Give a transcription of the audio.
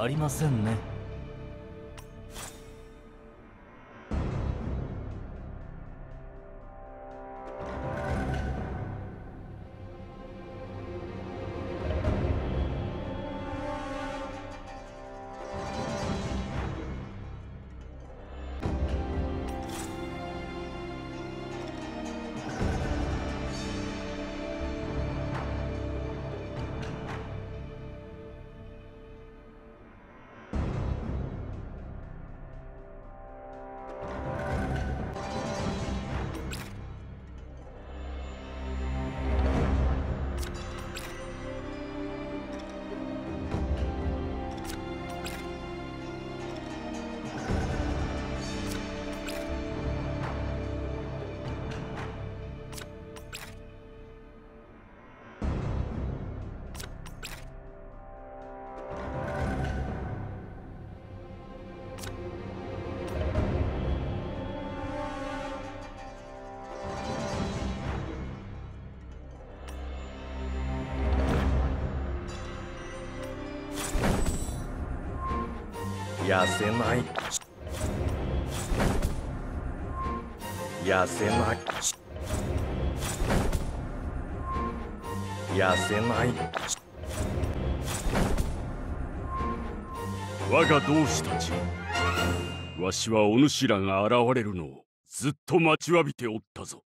ありませんね。 痩せない。痩せない。痩せない。 我が同志たち、わしはお主らが現れるのをずっと待ちわびておったぞ。